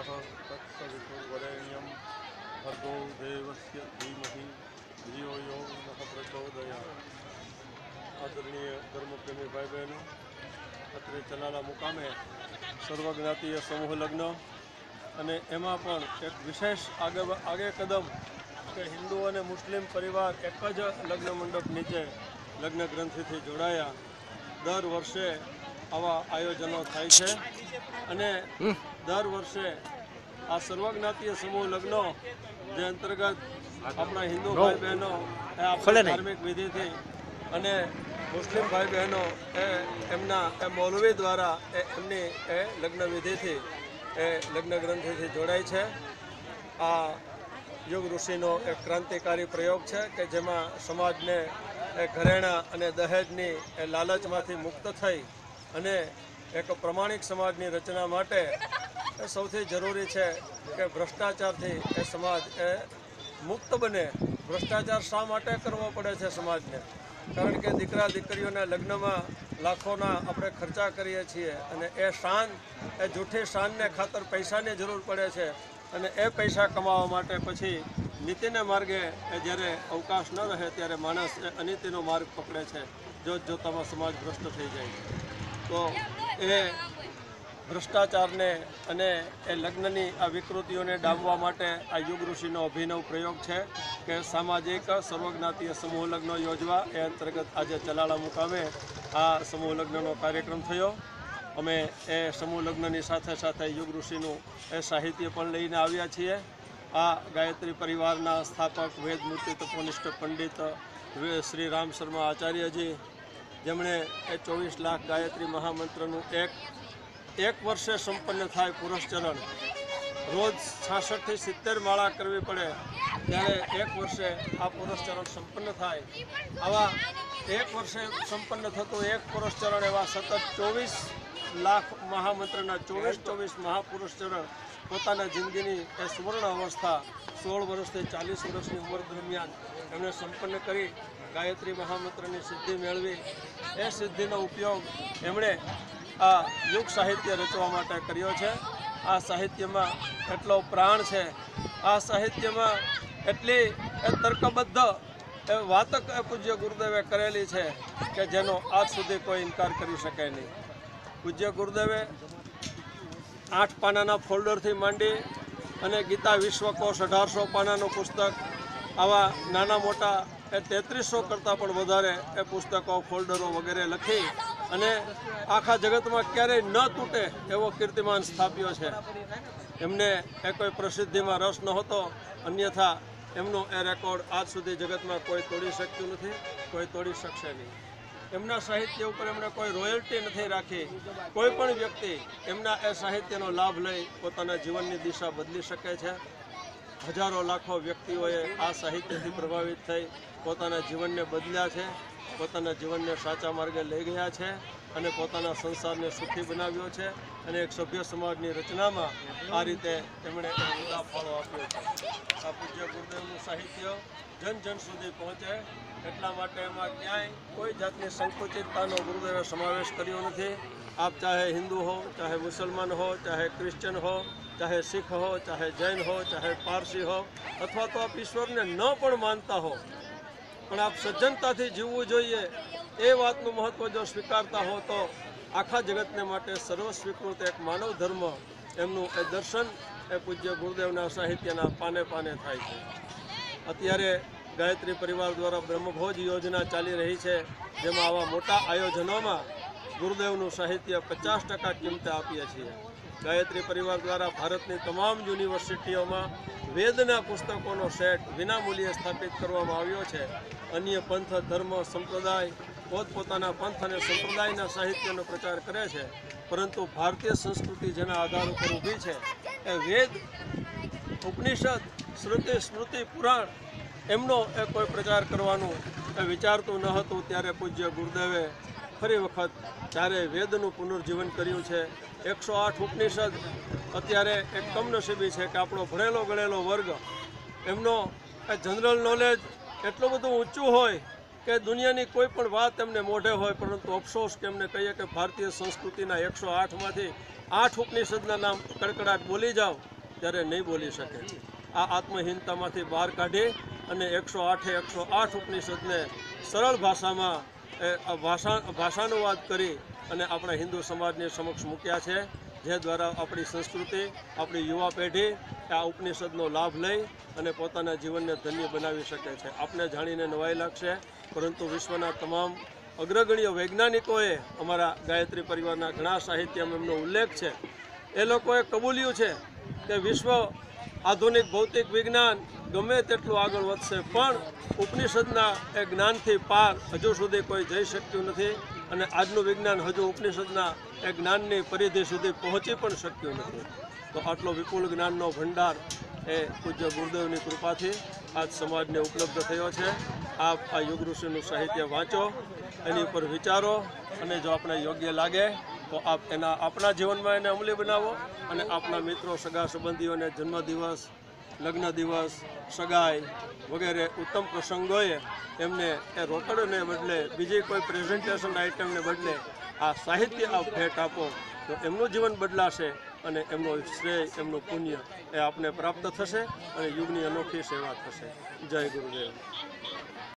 तत्सवितुर्वरेण्यं भर्गो देवस्य धीमहि धियो यो नः प्रचोदयात्। आदरणीय धर्मप्रेमी भाई बहनों, અત્રે ચલાલા મુકામે સર્વજ્ઞાતીય સમૂહ લગ્ન અને એમાં પણ એક વિશેષ આગે કદમ કે હિન્દુ અને મુસ્લિમ પરિવાર એક જ લગ્ન મંડપ નીચે લગ્ન ગ્રંથિથી જોડાયા. દર વર્ષે આવા આયોજનો થાય છે અને દર વર્ષે આ સર્વજ્ઞાતીય સમૂહ લગ્નો જે અંતર્ગત આપણા હિન્દુ ભાઈ બહેનો ધાર્મિક વિધિથી અને મુસ્લિમ ભાઈ બહેનો એમના મૌલવી દ્વારા એમની લગ્ન વિધિથી લગ્ન ગ્રંથિથી જોડાય છે. આ યુગ ઋષિનો એક ક્રાંતિકારી પ્રયોગ છે કે જેમાં સમાજને ઘરેણા અને દહેજની લાલચમાંથી મુક્ત થઈ અને એક પ્રમાણિક સમાજની રચના માટે સૌથી જરૂરી છે કે ભ્રષ્ટાચારથી એ સમાજ મુક્ત બને. ભ્રષ્ટાચાર શા માટે કરવો પડે છે સમાજને? કારણ કે દીકરા દીકરીઓના લગ્નમાં લાખોના આપણે ખર્ચા કરીએ છીએ અને એ શાન, એ જૂઠી શાનને ખાતર પૈસાની જરૂર પડે છે અને એ પૈસા કમાવા માટે પછી નીતિના માર્ગે જ્યારે અવકાશ ન રહે ત્યારે માણસ અનીતિનો માર્ગ પકડે છે. જોતામાં સમાજ ભ્રષ્ટ થઈ જાય છે. તો એ ભ્રષ્ટાચારને અને એ લગ્નની આ વિકૃતિઓને ડામવા માટે આ યુગ ઋષિનો અભિનવ પ્રયોગ છે કે સામાજિક સર્વજ્ઞાતીય સમૂહ લગ્નો યોજવા. એ અંતર્ગત આજે ચલાલા મુકામે આ સમૂહ લગ્નનો કાર્યક્રમ થયો. અમે એ સમૂહ લગ્નની સાથે સાથે યુગ ઋષિનું એ સાહિત્ય પણ લઈને આવ્યા છીએ. આ ગાયત્રી પરિવારના સ્થાપક વેદમૂર્તિ તત્વનિષ્ઠ પંડિત શ્રી રામ શર્મા આચાર્યજી, જેમણે એ 24 લાખ ગાયત્રી મહામંત્રનું એક વર્ષે સંપન્ન થાય પુરસ્ચરણ, રોજ 66 થી 70 માળા કરવી પડે ત્યારે એક વર્ષે આ પુરસ્ચરણ સંપન્ન થાય. આવા એક વર્ષે સંપન્ન થતું એક પુરસ્ચરણ એવા સતત 24 લાખ મહામંત્રના 24 મહાપુરસ્ચરણ પોતાના જિંદગીની એ સુવર્ણ અવસ્થા 16 વર્ષથી 40 વર્ષની ઉંમર દરમિયાન એમણે સંપન્ન કરી ગાયત્રી મહામંત્રની સિદ્ધિ મેળવી. એ સિદ્ધિનો ઉપયોગ એમણે આ યુગ સાહિત્ય રચવા માટે કર્યો છે. આ સાહિત્યમાં એટલો પ્રાણ છે, આ સાહિત્યમાં એટલી તર્કબદ્ધ વાતક પૂજ્ય ગુરુદેવે કરેલી છે કે જેનો આજ સુધી કોઈ ઇનકાર કરી શકે નહીં. પૂજ્ય ગુરુદેવે 8 પાનાના ફોલ્ડરથી માંડી અને ગીતા વિશ્વકોશ 1800 પાનાનું પુસ્તક, આવા નાના મોટા 3300 કરતાં પણ વધારે એ પુસ્તકો, ફોલ્ડરો વગેરે લખી અને આખા જગતમાં ક્યારેય ન તૂટે એવો કીર્તિમાન સ્થાપ્યો છે. એમને એ કોઈ પ્રસિદ્ધિમાં રસ નહોતો, અન્યથા એમનો એ રેકોર્ડ આજ સુધી જગતમાં કોઈ તોડી શકતું નથી, કોઈ તોડી શકશે નહીં. એમના સાહિત્ય ઉપર એમણે કોઈ રોયલ્ટી નથી રાખી. કોઈ પણ વ્યક્તિ એમના એ સાહિત્યનો લાભ લઈ પોતાના જીવનની દિશા બદલી શકે છે. હજારો લાખો વ્યક્તિઓએ આ સાહિત્યથી પ્રભાવિત થઈ પોતાના જીવનને બદલ્યા છે, પોતાના જીવનને સાચા માર્ગે લઈ ગયા છે અને પોતાના સંસારને સુખી બનાવ્યો છે અને એક સભ્ય સમાજની રચનામાં આ રીતે એમણે ઉમદા ફાળો આપ્યો છે. આ પૂજ્ય ગુરુદેવનું સાહિત્ય જન જન સુધી પહોંચે એટલા માટે એમાં ક્યાંય કોઈ જાતની સંકુચિતતાનો ગુરુદેવે સમાવેશ કર્યો નથી. આપ ચાહે હિન્દુ હો, ચાહે મુસલમાન હો, ચાહે ક્રિશ્ચન હો, ચાહે શીખ હો, ચાહે જૈન હો, ચાહે પારસી હો, અથવા તો આપ ઈશ્વરને ન પણ માનતા હો પણ આપ સજ્જનતાથી જીવવું જોઈએ એ વાતનું મહત્ત્વ જો સ્વીકારતા હો તો આખા જગતને માટે સર્વસ્વીકૃત એક માનવ ધર્મ એમનું એ દર્શન એ પૂજ્ય ગુરુદેવના સાહિત્યના પાને પાને થાય છે. અત્યારે ગાયત્રી પરિવાર દ્વારા બ્રહ્મભોજ યોજના ચાલી રહી છે, જેમાં આવા મોટા આયોજનોમાં ગુરુદેવનું સાહિત્ય 50% કિંમતે આપીએ છીએ. ગાયત્રી પરિવાર દ્વારા ભારતની તમામ યુનિવર્સિટીઓમાં વેદના પુસ્તકોનો સેટ વિનામૂલ્યે સ્થાપિત કરવામાં આવ્યો છે. અન્ય પંથ, ધર્મ, સંપ્રદાય પોતપોતાના પંથ અને સંપ્રદાયના સાહિત્યનો પ્રચાર કરે છે, પરંતુ ભારતીય સંસ્કૃતિ જેના આધાર ઉપર ઊભી છે એ વેદ, ઉપનિષદ, શ્રુતિ, સ્મૃતિ, પુરાણ એમનો એ કોઈ પ્રચાર કરવાનું એ વિચારતું ન હતું. ત્યારે પૂજ્ય ગુરુદેવે ફરી વખત જ્યારે વેદનું પુનર્જીવન કર્યું છે. 108 ઉપનિષદ અત્યારે એક કમનસીબી છે કે આપણો ભણેલો ગણેલો વર્ગ એમનો જનરલ નોલેજ એટલું બધું ઊંચું હોય કે દુનિયાની કોઈ પણ વાત એમને મોઢે હોય, પરંતુ અફસોસ કે એમને કહીએ કે ભારતીય સંસ્કૃતિના 108માંથી 8 ઉપનિષદના નામ કડકડાટ બોલી જાઓ ત્યારે નહીં બોલી શકે. આ આત્મહીનતામાંથી બહાર કાઢી અને 108 ઉપનિષદને સરળ ભાષામાં ભાષાનુવાદ કરી અને આપણા હિન્દુ સમાજની સમક્ષ મૂક્યા છે, જે દ્વારા આપણી સંસ્કૃતિ, આપણી યુવા પેઢી આ ઉપનિષદનો લાભ લઈ અને પોતાના જીવનને ધન્ય બનાવી શકે છે. આપને જાણીને નવાઈ લાગશે, પરંતુ વિશ્વના તમામ અગ્રગણ્ય વૈજ્ઞાનિકોએ, અમારા ગાયત્રી પરિવારના ઘણા સાહિત્યમાં એમનો ઉલ્લેખ છે, એ લોકોએ કબૂલ્યું છે કે વિશ્વ આધુનિક ભૌતિક વિજ્ઞાન ગમે તેટલું આગળ વધશે, પણ ઉપનિષદના એ જ્ઞાનથી પાર હજુ સુધી કોઈ જઈ શક્યું નથી. અને આજનું વિજ્ઞાન હજુ ઉપનિષદના એ જ્ઞાનની પરિધિ સુધી પહોંચી પણ શક્યું નથી. તો આટલો વિપુલ જ્ઞાનનો ભંડાર એ પૂજ્ય ગુરુદેવની કૃપાથી આજ સમાજને ઉપલબ્ધ થયો છે. આપ આ યુગ ઋષિનું સાહિત્ય વાંચો, એની ઉપર વિચારો, અને જો આપણે યોગ્ય લાગે તો આપ આપણા જીવનમાં એને અમલી બનાવો, અને આપણા મિત્રો, સગા સંબંધીઓને જન્મદિવસ, લગ્ન દિવસ, સગાઈ વગેરે ઉત્તમ પ્રસંગોએ એમને એ રોકડને બદલે, બીજી કોઈ પ્રેઝન્ટેશન આઇટમને બદલે આ સાહિત્ય આપ ભેટ આપો તો એમનું જીવન બદલાશે, અને એમનો શ્રેય, એમનું પુણ્ય એ આપને પ્રાપ્ત થશે, અને યુગની અનોખી સેવા થશે. જય ગુરુદેવ.